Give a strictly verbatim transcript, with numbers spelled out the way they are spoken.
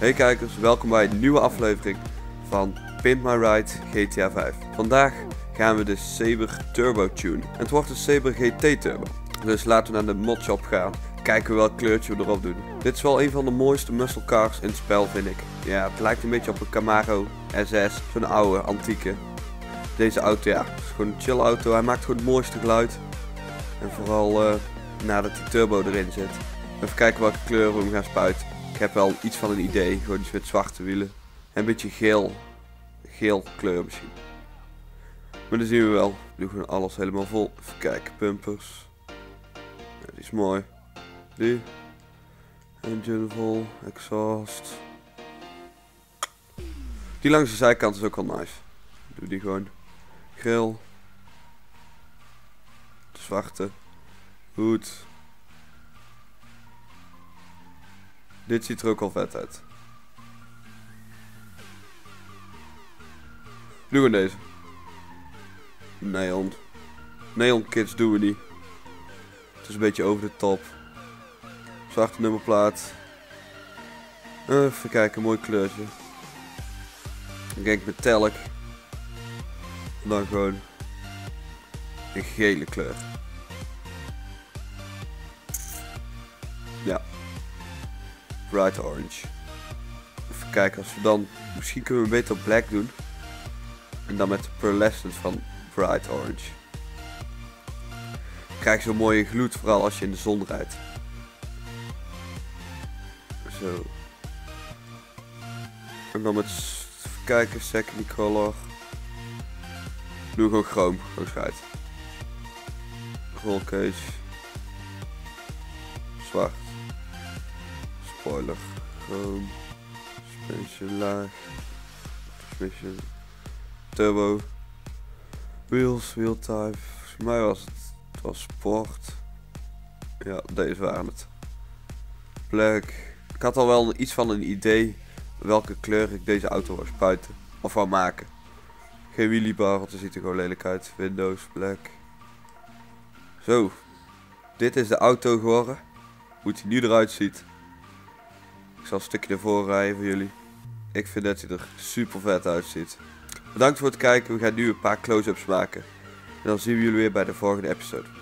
Hey kijkers, welkom bij een nieuwe aflevering van Pimp My Ride G T A vijf. Vandaag gaan we de Sabre Turbo tunen. Het wordt een Sabre G T Turbo. Dus laten we naar de modshop gaan. Kijken welk kleurtje we erop doen. Dit is wel een van de mooiste muscle cars in het spel, vind ik. Ja, het lijkt een beetje op een Camaro S S. Zo'n oude, antieke. Deze auto, ja, is gewoon een chill auto. Hij maakt gewoon het mooiste geluid. En vooral uh, nadat die turbo erin zit. Even kijken welke kleur we hem gaan spuiten. Ik heb wel iets van een idee. Gewoon iets met zwarte wielen. En een beetje geel. Geel kleur misschien. Maar dat zien we wel. Ik doe gewoon alles helemaal vol. Even kijken, pumpers. Ja, die is mooi. Die. Engine vol. Exhaust. Die langs de zijkant is ook wel nice. Doe die gewoon. Grill. De zwarte. Hoed. Dit ziet er ook al vet uit. Doe gewoon deze. Neon. Neon kits doen we niet. Het is een beetje over de top. Zwarte nummerplaat. Even kijken, mooi kleurtje. Ik denk metallic. En dan gewoon een gele kleur. Ja. Bright orange. Even kijken, als we dan... Misschien kunnen we beter black doen. En dan met de pearlescent van bright orange. Dan krijg je zo'n mooie gloed, vooral als je in de zon rijdt. Zo. En dan met... Even kijken, second color. Doe gewoon chroom, gewoon schijt. Roll cage. Zwart. Spoiler. Chroom. Suspension laag. Transmission. Turbo. Wheels, wheel type. Voor mij was het, het was sport. Ja, deze waren het. Black. Ik had al wel iets van een idee welke kleur ik deze auto wou spuiten. Of wou maken. Geen wheeliebar, want het ziet er gewoon lelijk uit. Windows, black. Zo. Dit is de auto geworden. Hoe hij nu eruit ziet. Ik zal een stukje ervoor rijden voor jullie. Ik vind dat hij er super vet uitziet. Bedankt voor het kijken. We gaan nu een paar close-ups maken. En dan zien we jullie weer bij de volgende episode.